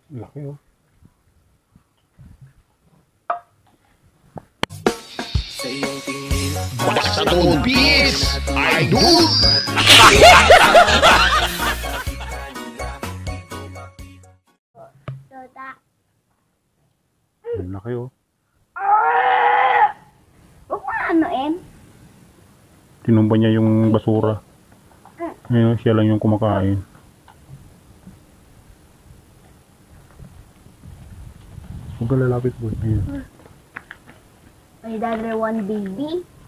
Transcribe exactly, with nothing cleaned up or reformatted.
Laki oh. Basta Tobis! Idol! Lola. Ang laki oh. Huwag mo ano eh. Tinumba niya yung basura. Ngayon siya lang yung kumakain. Huwag ka lalapit boy. Ayan. May dalawa one baby.